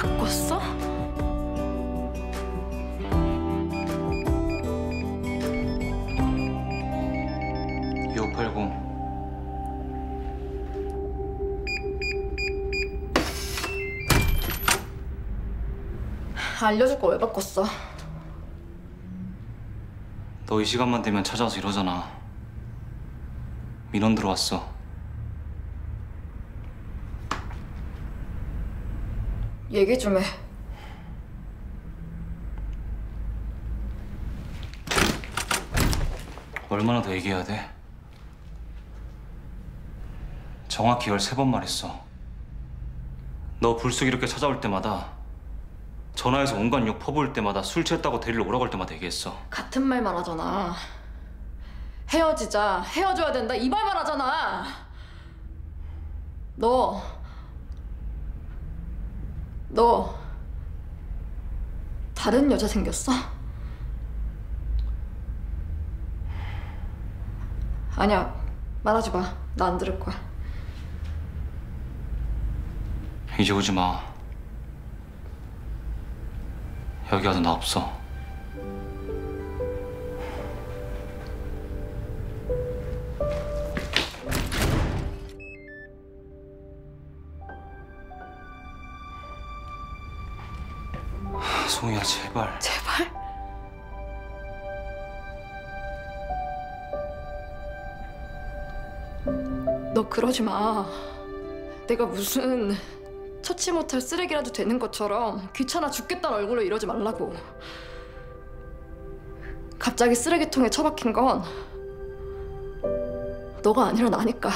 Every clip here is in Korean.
바꿨어? 알려줄 거 왜 바꿨어? 너 이 시간만 되면 찾아와서 이러잖아. 민원 들어왔어. 얘기 좀 해. 얼마나 더 얘기해야 돼? 정확히 13번 말했어. 너 불쑥 이렇게 찾아올 때마다, 전화해서 온갖 욕 퍼부을 때마다 술 취했다고 데리러 오라고 할 때마다 얘기했어. 같은 말만 하잖아. 헤어지자, 헤어져야 된다 이 말만 하잖아. 너 다른 여자 생겼어? 아니야, 말하지 마. 나 안 들을 거야. 이제 오지 마. 여기 와도 나 없어. 송이야, 제발. 제발? 너 그러지 마. 내가 무슨 처치 못할 쓰레기라도 되는 것처럼 귀찮아 죽겠다는 얼굴로 이러지 말라고. 갑자기 쓰레기통에 처박힌 건 너가 아니라 나니까.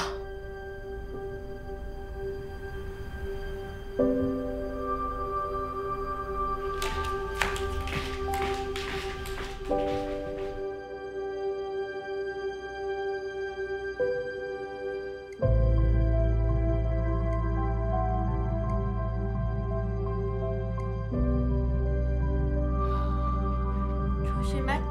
조심해.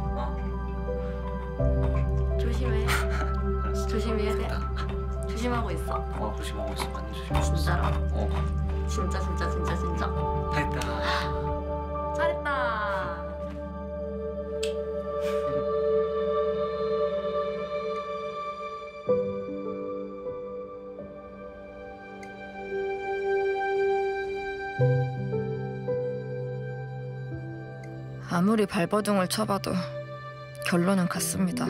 조심해. 조심해야 돼. 조심하고 있어. 조심하고 있어. 많이 조심하고 있어. 진짜로? 진짜. 됐다. 잘했다. 아무리 발버둥을 쳐봐도 결론은 같습니다.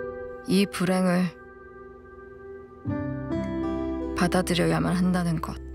이 불행을 받아들여야만 한다는 것.